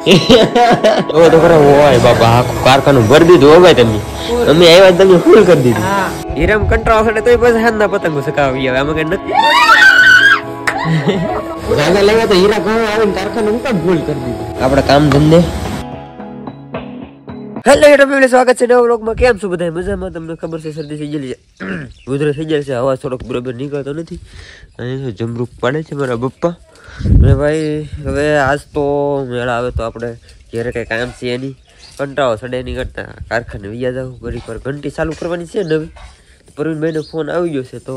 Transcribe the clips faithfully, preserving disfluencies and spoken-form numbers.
ઓ તો ખરા ઓય બાબા આખું કારખાનું ભરી દીધું હો ભાઈ તમે અમે આવ્યા તમે ફૂલ કરી દીધું હીરામ કંટ્રોલ હશે તોય પછી હાથના પતંગો સકાવી આવે આમાં કઈ નથી રાગા લેવા તો હીરા ગામ આવીને કારખાનું હું પણ ફૂલ કરી દીધું આપણે કામ ધંધે. હેલો યુટ્યુબ ફેમિલી, સ્વાગત છે નવા વ્લોગમાં. કેમ છો બધા? મજામાં? તમને ખબર છે શરદી થઈ ગયેલી છે, ઉધરસ થઈ જાય છે, અવાજ થોડોક બરોબર નીકળતો નથી અને જમરૂક પાડે છે મારા પપ્પા. અને ભાઈ હવે આજ તો મેળા આવે તો આપણે ઘરે કંઈ કામ છે એની કંટાળો સડે નહીં કરતા કારખાને વૈયા જાવ. ઘડી પર ઘંટી ચાલુ કરવાની છે નવી. પ્રવીણભાઈનો ફોન આવી ગયો છે તો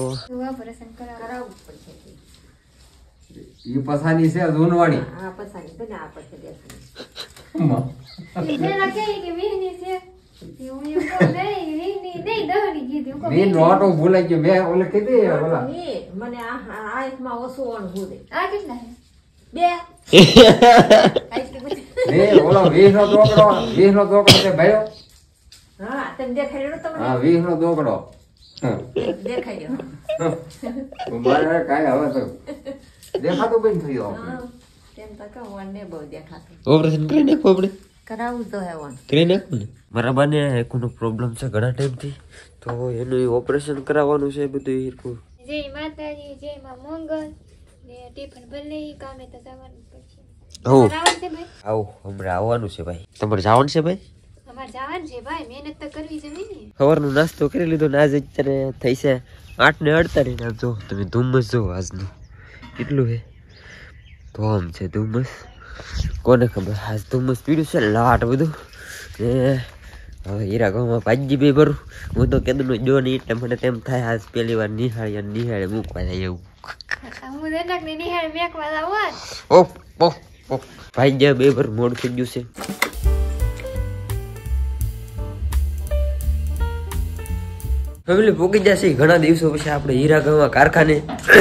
એ પસાની છે ઝૂનવાણી. હા પસાની બને આ પડશે દેખાય. મેં નોટો ભૂલાઈ ગયો. મેં ઓલે કીધી ઓલા મને આ આંખમાં ઓછું અણભૂ દે. આ કેટલા બે મેં ઓલો વીસ નો દોકડો વીસ નો દોકડો છે ભાઈઓ. હા તમે દેખાઈ રહ્યો તમને. હા વીસ નો દોકડો દેખાઈ રહ્યો. મારે કાંઈ હવે તો દેખાતું બંધ થયો. તેમ તો કહું ને બહુ દેખાતું. ઓપરેશન કરી નાખો આપણે. કરાવું તો હે વન કરી નાખો ને. મારા બાને એકનો પ્રોબ્લેમ છે ઘણા ટાઈમથી, તો એનું ઓપરેશન કરાવવાનું છે બધું હીરકું. જય માતાજી, જય માં મંગલ ને ટિફિન ભલે કામે તો જવાનું પછી. આવો આવવાનું છે ભાઈ. આવો હમણાં આવવાનું છે ભાઈ. તમારે જવાનું છે ભાઈ? અમારે જવાનું છે ભાઈ, મહેનત તો કરવી જોઈએ ને. સવારનો નાસ્તો કરી લીધો ને આજ અત્યારે થઈ છે આઠ ને અડતાલીસ. આમ જો તમે ધુમ્મસ જો આજનું કેટલું છે. તો આમ છે ધુમ્મસ, કોને ખબર. આજ ધુમ્મસ પીડ્યું છે લાટ બધું. એ હવે હીરા ગામમાં ભાજી બે ભરું. હું તો કેદું જો નહીં એટલે મને તેમ થાય આજ પહેલી વાર નિહાળી અને નિહાળે મૂકવા જાય એવું. હું જનક ને નિહાળ મેકવા જાવ. ઓફ ઓફ ઓફ ભાઈ ગયા બે ભર મોડ થઈ ગયું છે. ફેમિલી પોકી જશે ઘણા દિવસો પછી આપણે હીરા ગામમાં કારખાને.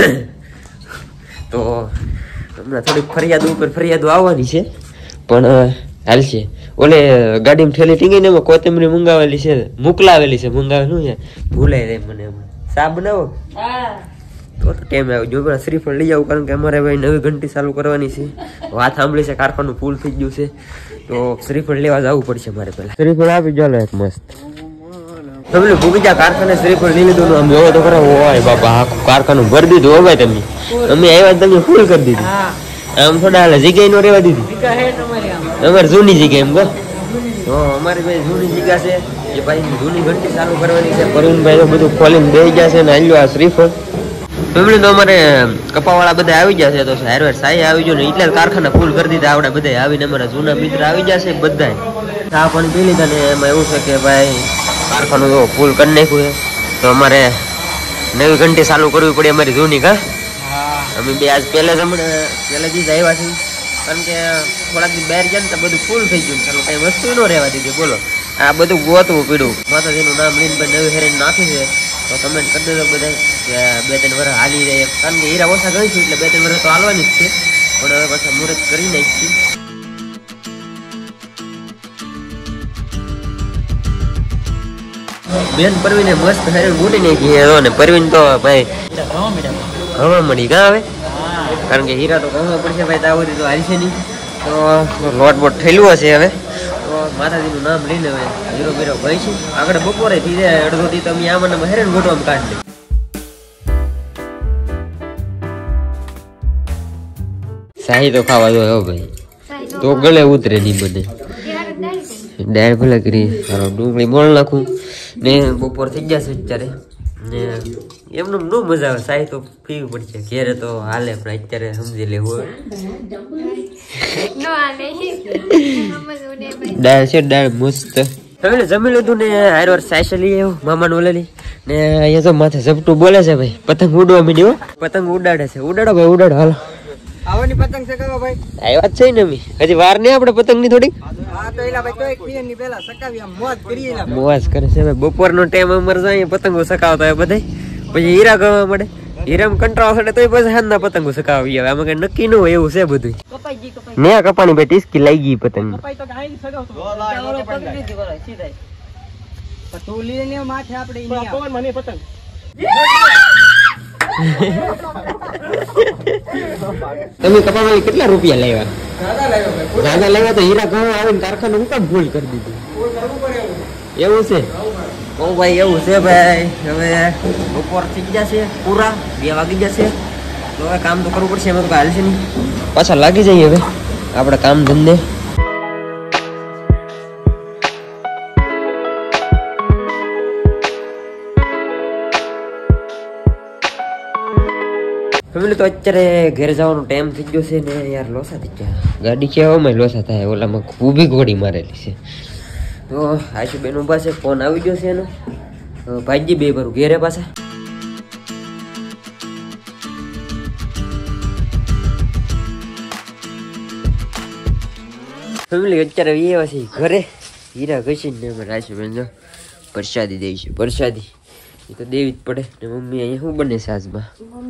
તો હમણાં થોડીક ફરિયાદ ઉપર ફરિયાદો આવવાની છે પણ હાલશે. ઓલે ગાડીમાં ઠેલી ટીંગીને એમાં કોથમરી મંગાવેલી છે, મોકલાવેલી છે. મંગાવેલું છે ભૂલાઈ જાય મને. સા બનાવો તો ટાઈમ આવ્યો. જો પેલા શ્રીફળ લઈ આવું, કારણ કે અમારે ભાઈ નવી ઘંટી ચાલુ કરવાની છે. વાત સાંભળી છે કારખાનું ફૂલ થઈ ગયું છે, તો શ્રીફળ લેવા જવું પડશે મારે. પેલા શ્રીફળ આપી ચાલો એક મસ્ત. તમે ભૂગીજા કારખાને શ્રીફળ લઈ લીધું. આમ જોવો તો ખરા ઓય બાબા આખું કારખાનું ભરી દીધું હો ભાઈ તમે. અમે આવ્યા તમે ફૂલ કરી દીધું. આમ થોડા હાલે જગ્યાએ નો રહેવા દીધી. અમારે જૂની જગ્યા એમ કહો તો અમારી ભાઈ જૂની જગ્યા છે એ ભાઈ જૂની ઘંટી ચાલુ કરવાની છે. પ્રવીણભાઈ બધું ખોલીને બેસી ગયા છે ને હાલ્યો આ શ્રીફળ. ફેમિલી તો અમારે કપાવાળા બધા આવી ગયા છે, તો હારવાર સાઈ આવી ગયો ને એટલે કારખાના ફૂલ કરી દીધા. આપણે બધા આવીને અમારા જૂના મિત્ર આવી ગયા છે બધા. ચા પાણી પી લીધા ને એમાં એવું છે કે ભાઈ કારખાનું તો ફૂલ કરી નાખ્યું છે, તો અમારે નવી ઘંટી ચાલુ કરવી પડે અમારી જૂની. કા અમે બે આજ પહેલા જ હમણાં પહેલાથી જ આવ્યા છીએ, કારણ કે થોડાક દી બહાર ગયા ને તો બધું ફૂલ થઈ ગયું. ચાલો કઈ વસ્તુ ન રહેવા દીધી. બોલો આ બધું ગોતવું પડ્યું. માતાજીનું નામ લઈને નવી હેરીને નાખી છે, તો કમેન્ટ કરી દેજો બધા કે બે ત્રણ વર્ષ હાલી જાય. કારણ કે હીરા ઓછા ગઈ છું એટલે બે ત્રણ વર્ષ તો હાલવાની જ છે, પણ હવે પાછા મુહૂર્ત કરી નાખી. બેન પરવીને મસ્ત હેરીને બૂટી નાખી ને. પરવીન તો ભાઈ હવા મળી કાં આવે, કારણ કે હીરા તો કહવા પડશે ભાઈ. તાવરી તો હાલશે નહીં, તો લોટ બોટ થયેલું હશે. હવે તો માતાજીનું નામ લઈને હવે હીરો બીરો ભાઈ છે. આગળ બપોરે થઈ જાય અડધોથી તો અમે આમાં હેરાન ગોઠવામાં કાઢી લઈએ. શાહી તો ખાવા દો ભાઈ, તો ગળે ઉતરે નહીં બને. ડાળ ભલે કરી ડુંગળી મોળ નાખું ને. બપોર થઈ ગયા છે અત્યારે ને એમનું ન મજા આવે. સાહી તો પીવી પડશે. ઘેરે તો હાલે પણ અત્યારે સમજી લેવું. દાળ છે દાળ મસ્ત. હવે જમી લીધું ને હાર વાર સાયસ લઈ આવ્યો મામાને ઓલેલી ને. અહીંયા તો માથે ઝપટું બોલે છે ભાઈ. પતંગ ઉડવા માંડ્યો. પતંગ ઉડાડે છે. ઉડાડો ભાઈ ઉડાડો. હાલો આવવાની પતંગ છે કયો ભાઈ? આવ્યા જ છે ને અમે. હજી વાર નહીં આપણે પતંગ ની થોડીક. હા તો એલા ભાઈ તો એક પીએન ની પહેલા સકાવી આમ મોજ કરીએ. મોજ કરે છે ભાઈ. બપોરનો ટાઈમ અમારે જાય પતંગો સકાવતા હોય બધા. પછી હીરા ગવા મળે. હીરામ કંટાળો થડે તો પછી હાથના પતંગો સકાવી આવે. આમાં કઈ નક્કી ન હોય એવું છે બધું. ને કપાની ભાઈ ટીસ્કી લાગી ગઈ પતંગ. તું લઈને માથે આપણે પવન મને પતંગ. તમે કપાવાની કેટલા રૂપિયા લાવ્યા? દાદા લાવ્યો ભાઈ દાદા લેવા તો હીરા ઘઉં આવીને કારખાને હું કામ ભૂલ કરી દીધી કોઈ કરવું પડે એવું એવું છે ઓ ભાઈ એવું છે ભાઈ હવે બપોર થઈ ગયા છે પૂરા બે વાગી જશે તો હવે કામ તો કરવું પડશે એમાં તો હાલ છે નહીં પાછા લાગી જઈએ હવે આપણે કામ ધંધે ફેમિલી તો અત્યારે ઘેર જવાનો ટાઈમ થઈ ગયો છે ને યાર લોસા થઈ ગયા ગાડી કેવામાં લોસા થાય ઓલામાં ઊભી ગોળી મારેલી છે તો આશુબેન ઉભા છે ફોન આવી ગયો છે એનો ભાઈજી બે ભરું ઘેરે પાછા ફેમિલી અત્યારે એવા છે ઘરે હીરા ઘસી ને અમે આશુબેન જો પ્રસાદી દઈ છે પ્રસાદી એ તો દેવી જ પડે ને મમ્મી અહીંયા શું બને છે આજમાં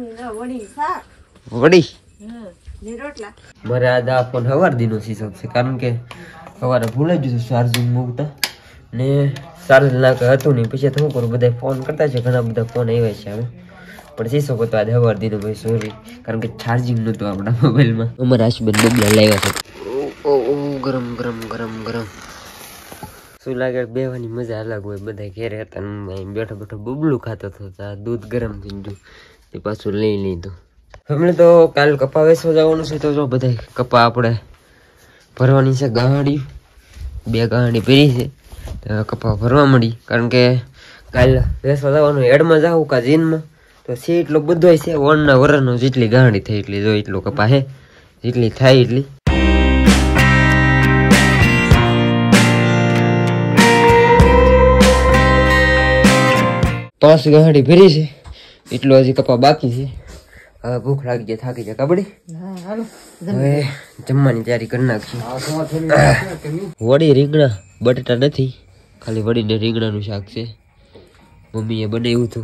વડી મારે આજ આ ફોન સવાર દીનો શીશો છે કારણ કે સવારે ભૂલાઈ ગયું ચાર્જિંગ મૂકતા ને ચાર્જ નાખ હતું નહીં પછી શું કરું બધા ફોન કરતા છે ઘણા બધા ફોન આવ્યા છે હવે પણ શીશો તો આજે સવાર દીનો ભાઈ સોરી કારણ કે ચાર્જિંગ નહોતું આપણા મોબાઈલમાં અમારા આશુબેન બબલા લાવ્યા છે ઓ ઓ ગરમ ગરમ ગરમ ગરમ શું લાગે બેવાની મજા અલગ હોય બધા ઘેરે હતા બેઠો બેઠો બબલું ખાતો હતો દૂધ ગરમ થઈ ગયું તે પાછું લઈ લીધું હમણાં તો કાલ કપા વેચવા જવાનું છે તો જો બધા કપા આપણે ભરવાની છે ગાંડી બે ગાંડી ભરી છે તો કપા ભરવા મળી કારણ કે કાલ વેચવા જવાનું એડમાં જાવું કા જીનમાં તો છે એટલો બધો છે વણના વરનો જેટલી ગાંડી થઈ એટલી જો એટલો કપા હે જેટલી થાય એટલી પાંચ ગાંડી ભરી છે એટલું હજી કપા બાકી છે હવે ભૂખ લાગી જાય થાકી જાય કબડી હવે જમવાની તૈયારી કરી નાખી વડી રીંગણા બટેટા નથી ખાલી વડીને રીંગણાનું શાક છે મમ્મીએ બનાવ્યું હતું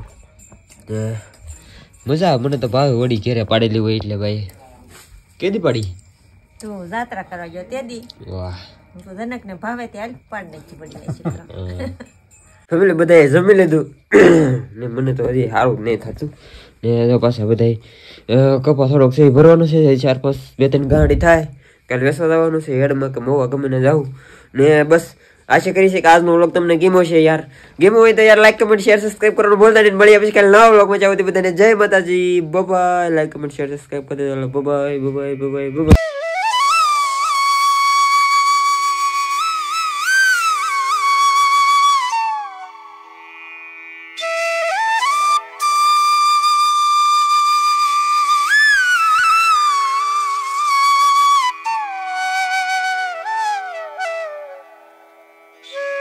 મજા આવે મને તો ભાવે વડી ઘેરે પાડેલી હોય એટલે ભાઈ કેદી પાડી તો જાત્રા કરવા ગયો તે દી વાહ તો જનક ને ભાવે તે હાલ પાડ નાખી પડી ફેમિલી બધાએ જમી લીધું ને મને તો હજી સારું નહીં થતું ને પાછા બધા કપા થોડોક છે ભરવાનો છે ચાર પાંચ બે ત્રણ ગાડી થાય કાલે વેસવા જવાનું છે હેડમાં કે મોવા ગમે ને જાઉં ને બસ આશા કરી છે કે આજનો વ્લોગ તમને ગેમો છે યાર ગેમો હોય તો યાર લાઈક કમેન્ટ શેર સબસ્ક્રાઇબ કરવાનું ભૂલતા નહીં મળીએ પછી કાલે નવા વ્લોગમાં જાવ બધાને જય માતાજી bye like comment share subscribe કરી દેજો બાય બાય બાય બાય.